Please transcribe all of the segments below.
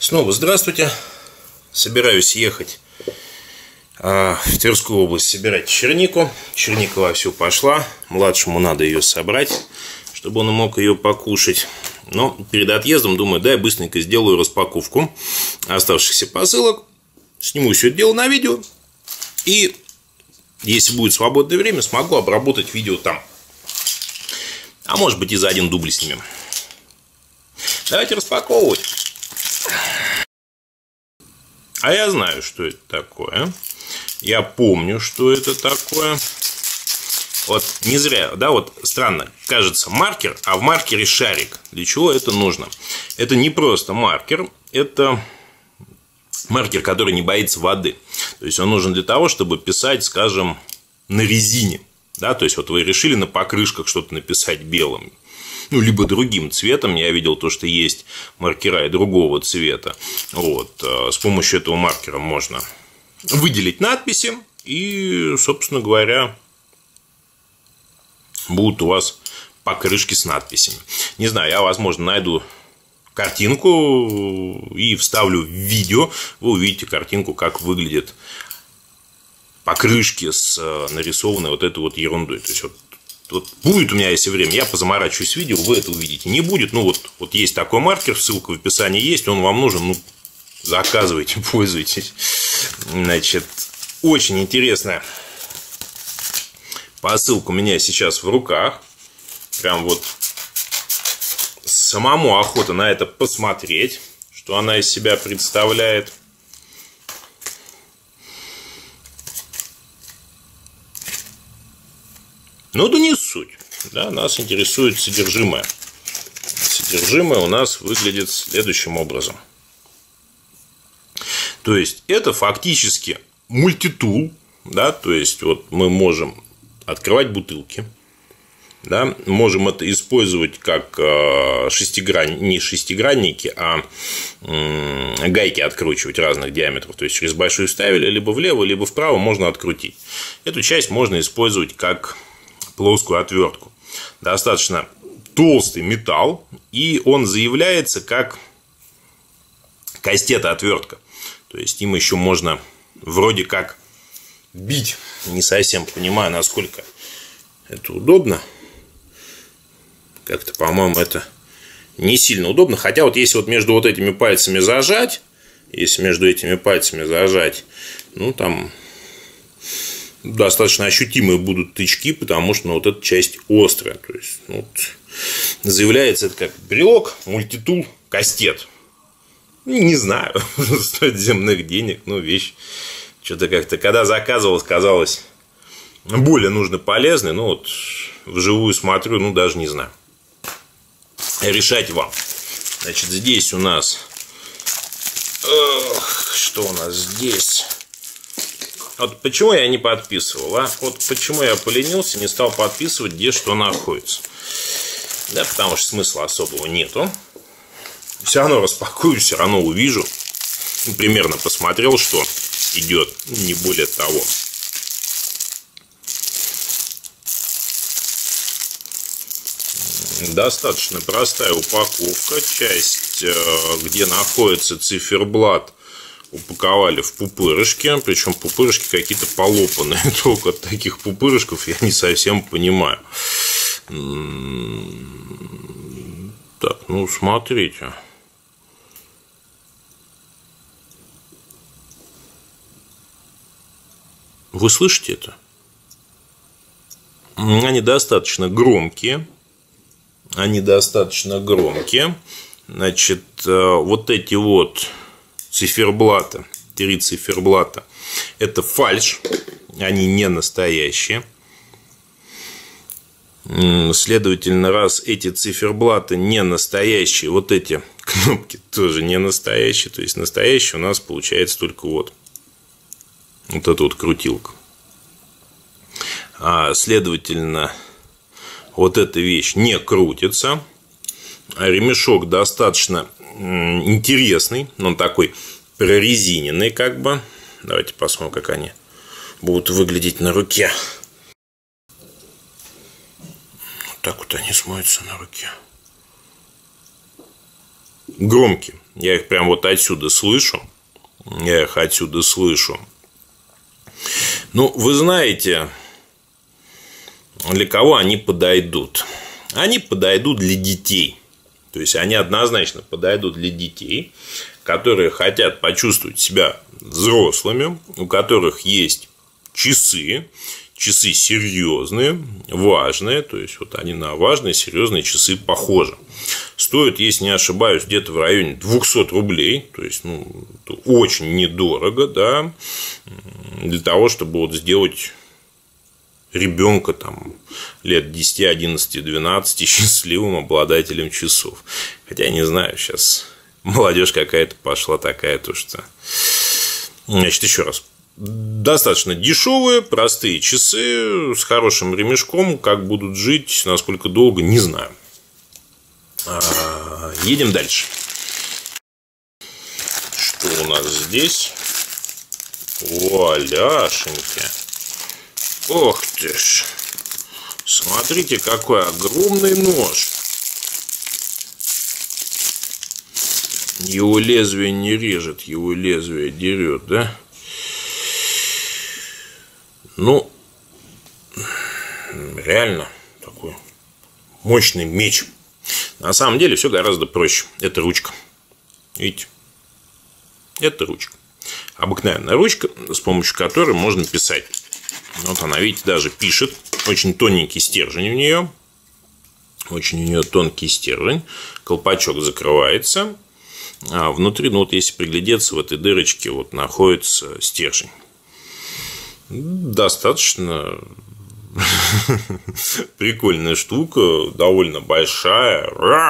Снова здравствуйте. Собираюсь ехать в Тверскую область собирать чернику. Черника вовсю пошла. Младшему надо ее собрать, чтобы он мог ее покушать. Но перед отъездом думаю, да, я быстренько сделаю распаковку оставшихся посылок. Сниму все это дело на видео. И если будет свободное время, смогу обработать видео там. А может быть и за один дубль снимем. Давайте распаковывать. А я знаю, что это такое. Я помню, что это такое. Вот не зря, да, вот странно, кажется маркер, а в маркере шарик. Для чего это нужно? Это не просто маркер, это маркер, который не боится воды. То есть он нужен для того, чтобы писать, скажем, на резине. Да, то есть вот вы решили на покрышках что-то написать белым. Ну, либо другим цветом. Я видел то, что есть маркера и другого цвета. Вот. С помощью этого маркера можно выделить надписи. И, собственно говоря, будут у вас покрышки с надписями. Не знаю, я, возможно, найду картинку и вставлю в видео. Вы увидите картинку, как выглядят покрышки с нарисованной вот этой вот ерундой. То есть, вот будет у меня, если время, я позаморачиваюсь видео, вы это увидите. Не будет, ну вот есть такой маркер, ссылка в описании есть, он вам нужен, ну, заказывайте, пользуйтесь. Значит, очень интересная посылка у меня сейчас в руках. Прям вот самому охота на это посмотреть, что она из себя представляет. Ну, да не суть. Да, нас интересует содержимое. Содержимое у нас выглядит следующим образом. То есть, это фактически мультитул. Да, то есть, вот мы можем открывать бутылки. Да, можем это использовать как не шестигранники, а гайки откручивать разных диаметров. То есть, через большую вставили, либо влево, либо вправо можно открутить. Эту часть можно использовать как плоскую отвертку. Достаточно толстый металл, и он заявляется как кастет-отвертка. То есть им еще можно вроде как бить. Не совсем понимаю, насколько это удобно. Как-то, по-моему, это не сильно удобно. Хотя вот если вот между вот этими пальцами зажать, ну там достаточно ощутимые будут тычки, потому что вот эта часть острая. То есть, вот, заявляется это как брелок, мультитул, кастет. Не знаю, стоит земных денег, но вещь что-то как-то, когда заказывал, казалось более нужно полезной, но вот вживую смотрю, ну даже не знаю. Решать вам. Значит, здесь у нас, что у нас здесь? Вот почему я не подписывал, а? Вот почему я поленился, не стал подписывать, где что находится. Да, потому что смысла особого нету. Все равно распакую, все равно увижу. Примерно посмотрел, что идет, не более того. Достаточно простая упаковка. Часть, где находится циферблат, упаковали в пупырышки, причем пупырышки какие-то полопанные. Только от таких пупырышков я не совсем понимаю. Так, ну смотрите. Вы слышите это? Они достаточно громкие. Значит, вот эти вот циферблата, 3 циферблата, это фальшь, они не настоящие. Следовательно, раз эти циферблаты не настоящие, вот эти кнопки тоже не настоящие. То есть, настоящие у нас получается только вот эта вот крутилка. Следовательно, вот эта вещь не крутится. Ремешок достаточно интересный, он такой прорезиненный как бы. Давайте посмотрим, как они будут выглядеть на руке. Вот так вот они смотрятся на руке. Громкие. Я их прям вот отсюда слышу. Ну, вы знаете, для кого они подойдут? Они подойдут для детей. То есть, они однозначно подойдут для детей, которые хотят почувствовать себя взрослыми, у которых есть часы серьезные, важные, то есть, вот они на важные, серьезные часы похожи. Стоят, если не ошибаюсь, где-то в районе 200 рублей, то есть, ну, очень недорого, да, для того, чтобы вот сделать ребенка там лет 10, 11, 12 счастливым обладателем часов. Хотя я не знаю, сейчас молодежь какая-то пошла такая, то что... Значит, еще раз. Достаточно дешевые, простые часы с хорошим ремешком. Как будут жить, насколько долго, не знаю. Едем дальше. Что у нас здесь? Валяшеньки. Ох ты ж. Смотрите, какой огромный нож. Его лезвие не режет, его лезвие дерет, да? Ну, реально такой мощный меч. На самом деле все гораздо проще. Это ручка. Видите? Это ручка. Обыкновенная ручка, с помощью которой можно писать. Вот она, видите, даже пишет. Очень тоненький стержень у нее. Очень у нее тонкий стержень. Колпачок закрывается. А внутри, ну вот если приглядеться, в этой дырочке вот находится стержень. Достаточно прикольная штука. Довольно большая.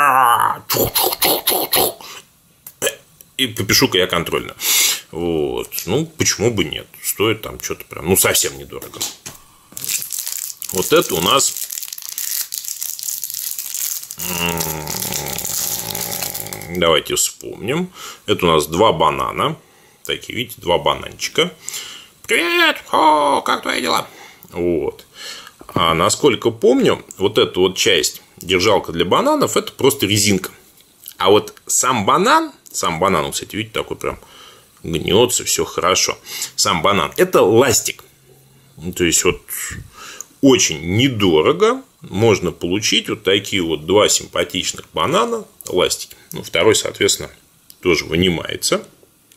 И попишу-ка я контрольно. Вот. Ну, почему бы нет? Стоит там что-то прям, ну, совсем недорого. Вот это у нас давайте вспомним. Это у нас 2 банана. Такие, видите, 2 бананчика. Привет! О, как твои дела? Вот. А насколько помню, вот эта вот часть, держалка для бананов, это просто резинка. А вот сам банан, кстати, видите, такой прям гнется, все хорошо. Сам банан – это ластик. То есть, вот очень недорого можно получить вот такие вот 2 симпатичных банана, ластики. Ну, второй, соответственно, тоже вынимается.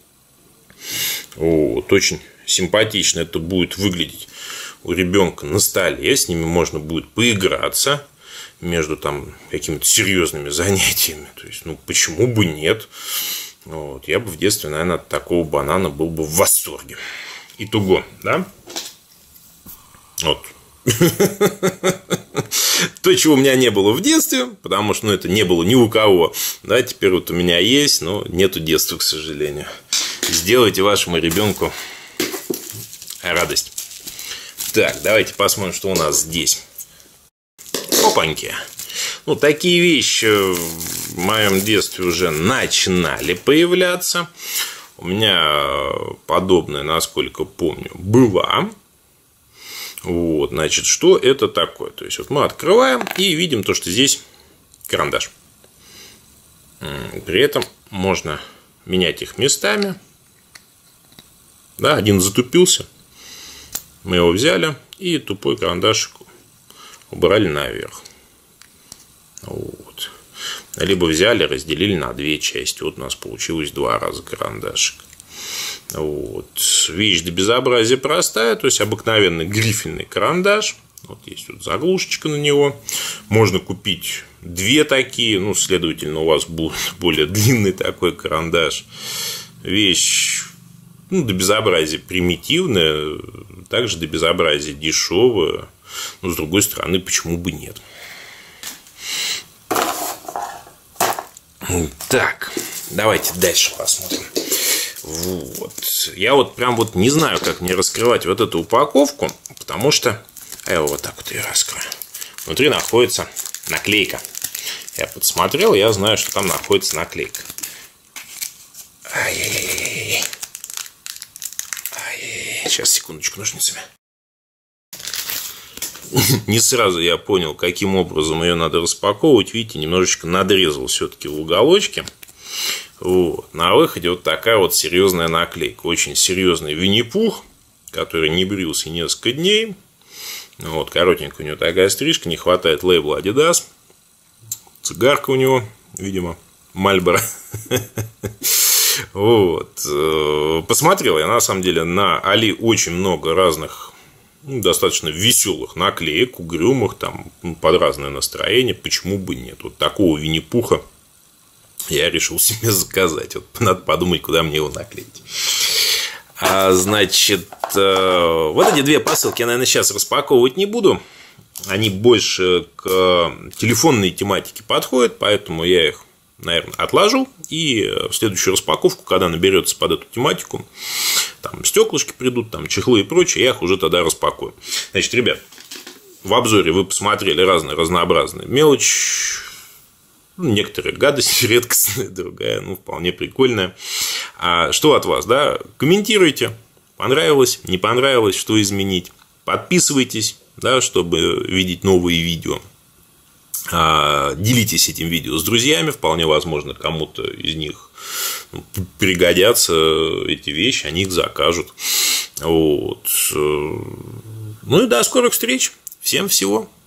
Вот, очень симпатично это будет выглядеть у ребенка на столе. С ними можно будет поиграться между там какими-то серьезными занятиями. То есть, ну, почему бы нет? Вот. Я бы в детстве, наверное, от такого банана был бы в восторге. Итого, да? Вот. То, чего у меня не было в детстве, потому что, ну, это не было ни у кого. Да, теперь вот у меня есть, но нету детства, к сожалению. Сделайте вашему ребенку радость. Так, давайте посмотрим, что у нас здесь. Опаньки. Ну, такие вещи в моем детстве уже начинали появляться. У меня подобное, насколько помню, была. Вот, значит, что это такое? То есть, вот мы открываем и видим то, что здесь карандаш. При этом можно менять их местами. Да, один затупился. Мы его взяли и тупой карандашик убрали наверх. Вот. Либо взяли, разделили на 2 части. Вот у нас получилось 2 раза карандашик. Вот. Вещь до безобразия простая. То есть, обыкновенный грифельный карандаш. Вот есть вот заглушечка на него. Можно купить 2 такие. Ну, следовательно, у вас будет более длинный такой карандаш. Вещь, ну, до безобразия примитивная. Также до безобразия дешевая. Но, с другой стороны, почему бы нет? Так, давайте дальше посмотрим. Вот. Я вот прям вот не знаю, как мне раскрывать вот эту упаковку, потому что я вот так вот ее раскрою. Внутри находится наклейка. Я подсмотрел, я знаю, что там находится наклейка. Ай-яй-яй-яй. Сейчас, секундочку, ножницами. Не сразу я понял, каким образом ее надо распаковывать. Видите, немножечко надрезал все-таки в уголочке. Вот. На выходе вот такая вот серьезная наклейка. Очень серьезный Винни-Пух, который не брился несколько дней. Вот, коротенькая у него такая стрижка, не хватает лейбла Adidas. Цигарка у него, видимо, Marlboro. Вот. Посмотрел я, на самом деле, на Али очень много разных, достаточно веселых наклеек, угрюмых, там, под разное настроение. Почему бы нет? Вот такого Винни-Пуха я решил себе заказать. Вот надо подумать, куда мне его наклеить. Значит, вот эти две посылки я, наверное, сейчас распаковывать не буду. Они больше к телефонной тематике подходят, поэтому я их, наверное, отложу. И в следующую распаковку, когда наберется под эту тематику, там стеклышки придут, там чехлы и прочее, я их уже тогда распакую. Значит, ребят, в обзоре вы посмотрели разные разнообразные мелочь. Некоторые гадость редкостная, другая, вполне прикольная. А что от вас, да? Комментируйте. Понравилось, не понравилось, что изменить. Подписывайтесь, да, чтобы видеть новые видео. Делитесь этим видео с друзьями. Вполне возможно, кому-то из них пригодятся эти вещи, они их закажут. Вот. Ну и до скорых встреч. Всем всего